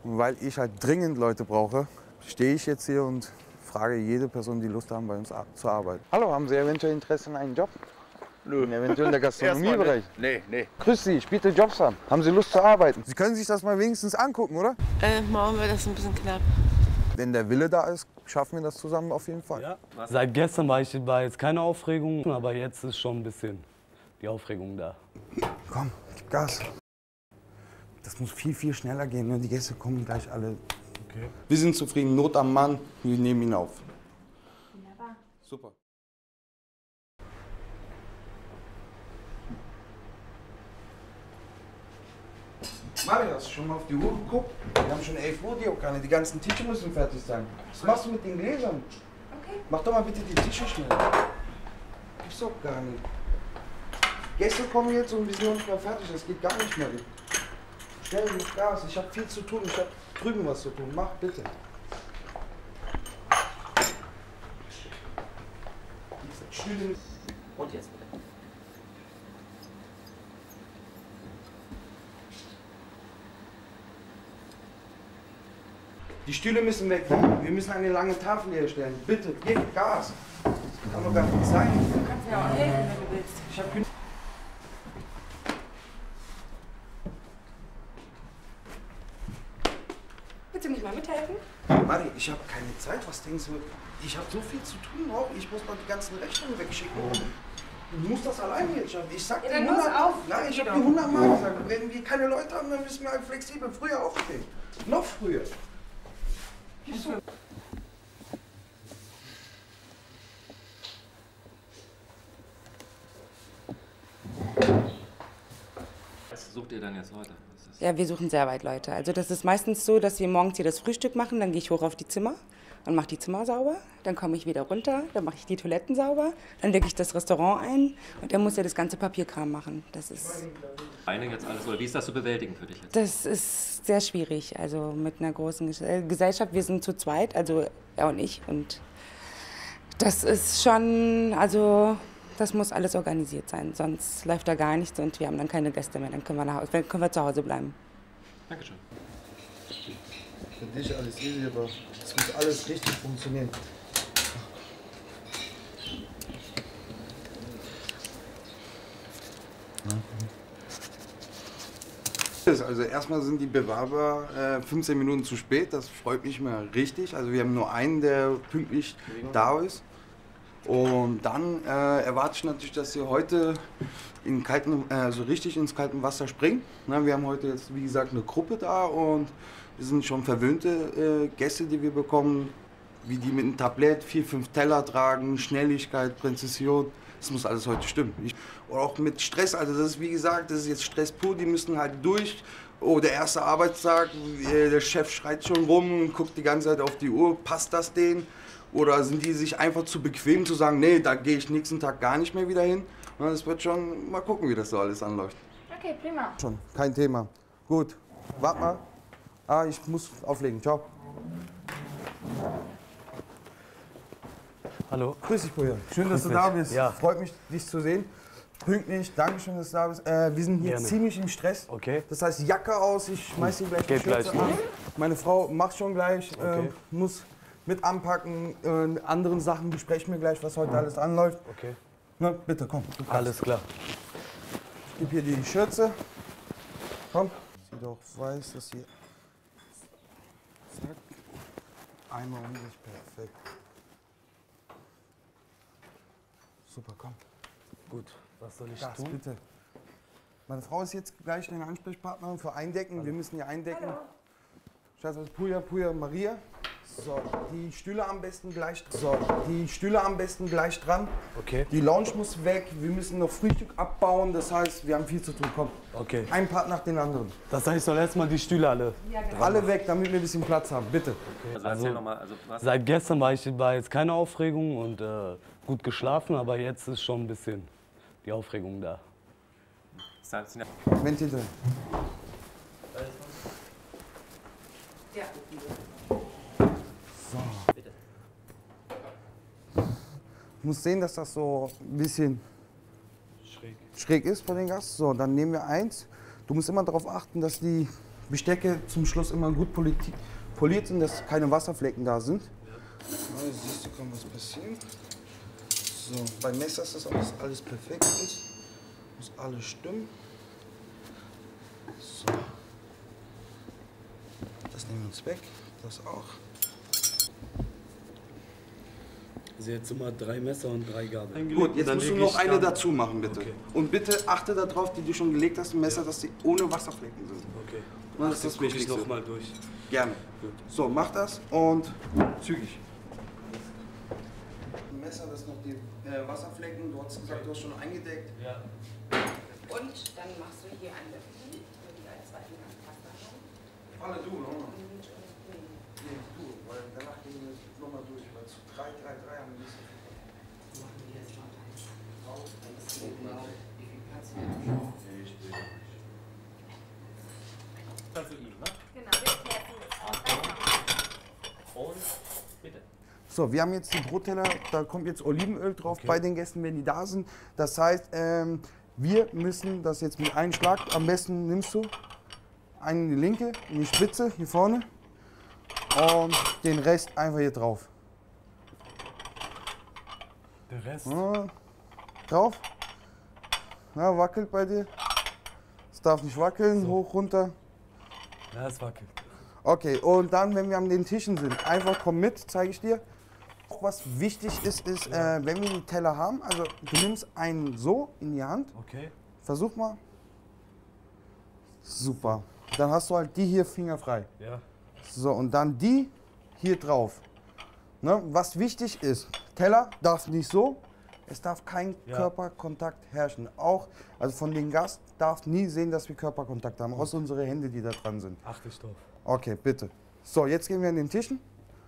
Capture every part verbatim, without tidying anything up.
Und weil ich halt dringend Leute brauche, stehe ich jetzt hier und frage jede Person, die Lust haben, bei uns zu arbeiten. Hallo, haben Sie eventuell Interesse an einem Job? Nö. Eventuell in der Gastronomiebereich? Nee, nee. Grüß Sie, ich biete Jobs an. Haben Sie Lust zu arbeiten? Sie können sich das mal wenigstens angucken, oder? Äh, morgen wird das ein bisschen knapp. Wenn der Wille da ist, schaffen wir das zusammen auf jeden Fall. Ja. Seit gestern war, ich, war jetzt keine Aufregung, aber jetzt ist schon ein bisschen die Aufregung da. Komm, gib Gas. Das muss viel, viel schneller gehen. Ne? Die Gäste kommen gleich alle. Okay. Wir sind zufrieden, Not am Mann, wir nehmen ihn auf. Wunderbar. Super. Mario, hast du schon mal auf die Uhr geguckt? Wir haben schon elf Uhr, die Okane. Die ganzen Tische müssen fertig sein. Was machst du mit den Gläsern? Okay. Mach doch mal bitte die Tische schnell. Gibt's doch gar nicht. Gäste kommen jetzt und wir sind noch nicht mal fertig. Das geht gar nicht mehr. Schnell mit Gas. Ich habe viel zu tun. Ich habe drüben was zu tun. Mach bitte. Stühle. Und jetzt bitte. Die Stühle müssen weg. Wir müssen eine lange Tafel herstellen. Bitte, gib Gas. Das kann doch gar nicht sein. Du kannst mir auch helfen, wenn du willst. Ich hab genug. Willst du nicht mal mithelfen? Mari, ich habe keine Zeit. Was denkst du? Ich habe so viel zu tun auch. Ich muss mal die ganzen Rechnungen wegschicken. Du musst das alleine jetzt schaffen. Ich sag Ja, dir dann los hundert auf. Nein, ich Geh habe doch. dir hundert Mal gesagt. Wenn wir keine Leute haben, dann müssen wir halt flexibel früher aufstehen. Noch früher. Siehst du? Was sucht ihr dann jetzt heute? Was ist Ja, wir suchen sehr weit Leute. Also das ist meistens so, dass wir morgens hier das Frühstück machen, dann gehe ich hoch auf die Zimmer und mache die Zimmer sauber. Dann komme ich wieder runter, dann mache ich die Toiletten sauber, dann decke ich das Restaurant ein und dann muss er das ganze Papierkram machen. Das ist, Eine jetzt alles, oder wie ist das zu bewältigen für dich jetzt? das ist sehr schwierig. Also mit einer großen Ges- äh, Gesellschaft, wir sind zu zweit, also er und ich. Und das ist schon, also das muss alles organisiert sein, sonst läuft da gar nichts und wir haben dann keine Gäste mehr. Dann können wir, nach Hause, dann können wir zu Hause bleiben. Dankeschön. Für dich alles easy, aber es muss alles richtig funktionieren. Also erstmal sind die Bewerber äh, fünfzehn Minuten zu spät, das freut mich mal richtig. Also wir haben nur einen, der pünktlich da ist. Und dann äh, erwarte ich natürlich, dass sie heute in kalten, äh, so richtig ins kalte Wasser springen. Na, wir haben heute jetzt, wie gesagt, eine Gruppe da und wir sind schon verwöhnte äh, Gäste, die wir bekommen, wie die mit einem Tablett vier, fünf Teller tragen, Schnelligkeit, Präzision. Das muss alles heute stimmen. Ich, und auch mit Stress, also das ist wie gesagt, das ist jetzt Stress pur, die müssen halt durch. Oh, der erste Arbeitstag, äh, der Chef schreit schon rum und guckt die ganze Zeit auf die Uhr, passt das denen? Oder sind die sich einfach zu bequem zu sagen, nee, da gehe ich nächsten Tag gar nicht mehr wieder hin? Und das wird schon, mal gucken, wie das so alles anläuft. Okay, prima. Schon, kein Thema. Gut, warte mal. Ah, ich muss auflegen, ciao. Hallo. Grüß dich, Bruder. Schön, dass Grüß du da dich. bist. Ja. Freut mich, dich zu sehen. Pünktlich, danke schön, dass du da bist. Äh, wir sind hier Gerne. ziemlich im Stress. Okay. Das heißt, Jacke aus, ich schmeiß dir gleich die Geht Schürze gleich an. los. Meine Frau macht schon gleich, Okay. äh, muss mit anpacken, äh, anderen Sachen besprechen wir gleich, was heute alles anläuft. Okay. Na, bitte, komm. Du kannst. Alles klar. Ich gebe hier die Schürze. Komm. Sie doch weiß, dass hier. Zack. Einmal um sich, perfekt. Super, komm. Gut. Was soll ich Gas, tun? bitte. Meine Frau ist jetzt gleich deine Ansprechpartnerin für Eindecken. Wir müssen hier eindecken. Scheiße, was ist Puja, Puja, Maria. So, die Stühle am besten gleich. So, die Stühle am besten gleich dran. Okay. Die Lounge muss weg. Wir müssen noch Frühstück abbauen. Das heißt, wir haben viel zu tun. Komm. Okay. Ein Part nach den anderen. Das heißt, ich soll erstmal die Stühle alle. Alle weg, damit wir ein bisschen Platz haben. Bitte. Also erzähl nochmal, also was? Seit gestern war, ich, war jetzt keine Aufregung und äh, gut geschlafen, aber jetzt ist schon ein bisschen die Aufregung da. Ventil drin. Ja. So. Ich muss sehen, dass das so ein bisschen Schräg. schräg ist bei den Gast. So, dann nehmen wir eins. Du musst immer darauf achten, dass die Bestecke zum Schluss immer gut poliert, poliert sind, dass keine Wasserflecken da sind. Ja, siehst du, kann was passieren. So, beim Messer ist das auch, dass alles perfekt ist. Muss alles stimmen. So. Das nehmen wir uns weg. Das auch. Also jetzt immer drei Messer und drei Gabeln. Gut, jetzt musst du noch eine dazu machen, bitte. Okay. Und bitte achte darauf, die du schon gelegt hast, im Messer, ja. dass die ohne Wasserflecken sind. Okay. Und das ist das Wichtigste. Ich noch mal durch. Gerne. Gut. So, mach das und zügig. Im Messer, das noch die äh, Wasserflecken, du hast gesagt, du hast schon eingedeckt. Ja. Und dann machst du hier einen Löffel für die als zweiten Pasta. Alle du, oder? Nee, du, weil danach gehen wir nochmal durch, weil zu drei, drei, drei haben wir nicht so viel. Machen wir jetzt mal eins drauf, dann ist es genau, wie viel Platz wir haben. Kannst du ihm, ne? Genau, wir klären das. Und bitte. So, wir haben jetzt die Brotteller, da kommt jetzt Olivenöl drauf, okay. bei den Gästen, wenn die da sind. Das heißt, ähm, wir müssen das jetzt mit einem Schlag, am besten nimmst du einen in die linke, in die Spitze, hier vorne. Und den Rest einfach hier drauf. Der Rest? Ja, drauf. Ja, wackelt bei dir. Es darf nicht wackeln, so. Hoch, runter. Ja, es wackelt. Okay, und dann, wenn wir an den Tischen sind, einfach komm mit, zeige ich dir. Auch was wichtig ist, ist, ja. äh, wenn wir die Teller haben, also du nimmst einen so in die Hand. Okay. Versuch mal. Super. Dann hast du halt die hier fingerfrei. Ja. So, und dann die hier drauf. Ne? Was wichtig ist, Teller darf nicht so, es darf kein ja. Körperkontakt herrschen. Auch, also von den Gast darf nie sehen, dass wir Körperkontakt haben, außer unsere Hände, die da dran sind. Achte ich drauf. Okay, bitte. So, jetzt gehen wir an den Tischen.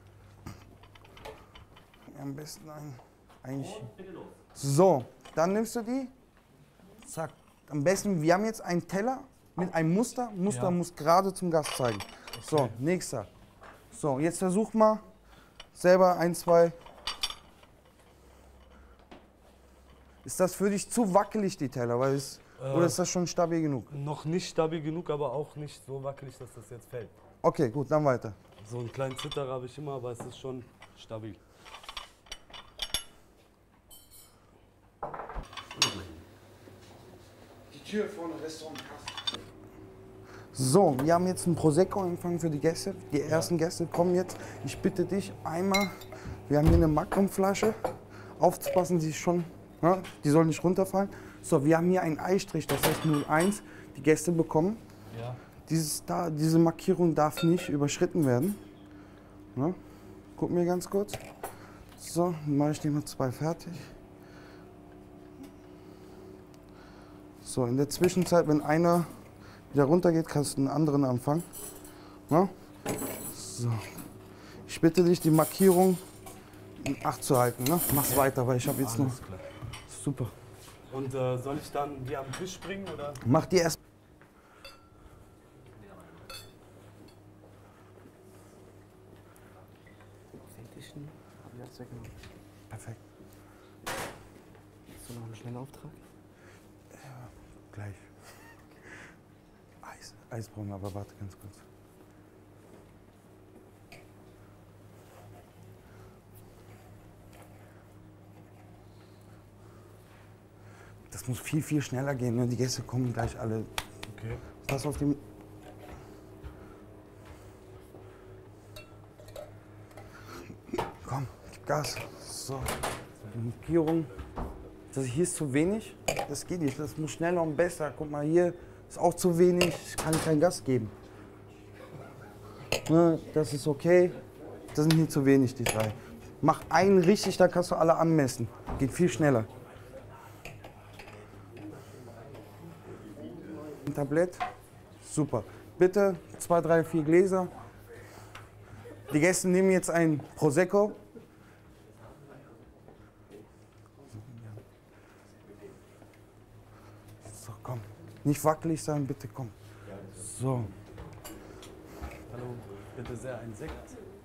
Am besten ein, eigentlich. So, dann nimmst du die. Zack. Am besten, wir haben jetzt einen Teller mit einem Muster. Muster ja. muss gerade zum Gast zeigen. Okay. So, nächster. So, jetzt versuch mal selber ein, zwei. Ist das für dich zu wackelig, die Teller? Weil es, äh, oder ist das schon stabil genug? Noch nicht stabil genug, aber auch nicht so wackelig, dass das jetzt fällt. Okay, gut, dann weiter. So einen kleinen Zitterer habe ich immer, aber es ist schon stabil. Die Tür vorne, Restaurant. So, wir haben jetzt einen Prosecco-Empfang für die Gäste. Die ersten Gäste kommen jetzt. Ich bitte dich einmal, wir haben hier eine Magnumflasche. Aufzupassen, die ist schon, ja, die soll nicht runterfallen. So, wir haben hier einen Eistrich, das heißt null eins. Die Gäste bekommen. Ja. Dieses da, diese Markierung darf nicht überschritten werden. Ja, guck mir ganz kurz. So, dann mache ich die mal zwei fertig. So, in der Zwischenzeit, wenn einer wieder runter geht, kannst du einen anderen anfangen. Ja? So. Ich bitte dich, die Markierung in Acht zu halten. Ne? Mach's ja. weiter, weil ich habe jetzt noch. Klar. Super. Und äh, soll ich dann die am Tisch bringen oder? Mach die erst. Perfekt. Hast du noch einen schnellen Auftrag? Ja, gleich. Eis. Eis brauchen wir, aber warte ganz kurz. Das muss viel, viel schneller gehen. Ne? Die Gäste kommen gleich alle. Okay. Pass auf die. Komm, gib Gas. So, die Markierung. Das hier ist zu wenig. Das geht nicht. Das muss schneller und besser. Guck mal, hier ist auch zu wenig. Ich kann kein Gas geben. Ne, das ist okay. Das sind hier zu wenig, die drei. Mach einen richtig, dann kannst du alle anmessen. Geht viel schneller. Ein Tablett. Super. Bitte zwei, drei, vier Gläser. Die Gäste nehmen jetzt ein Prosecco. So, komm. Nicht wackelig sein, bitte komm. So. Hallo, bitte sehr ein Sekt.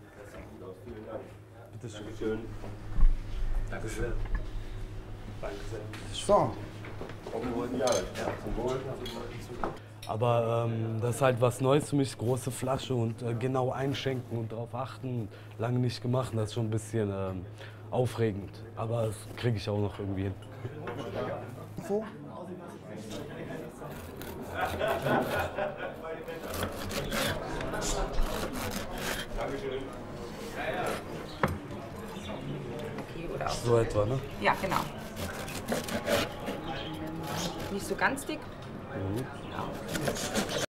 Bitte schön. Dankeschön. Dankeschön. Danke sehr. So. Ja, zum Wohl. Aber ähm, das ist halt was Neues für mich, große Flasche und äh, genau einschenken und darauf achten. Lange nicht gemacht, das ist schon ein bisschen ähm, aufregend. Aber das kriege ich auch noch irgendwie hin. Info? Okay, oder auch. So etwa, ne? Ja, genau. Nicht so ganz dick. Mhm. Genau.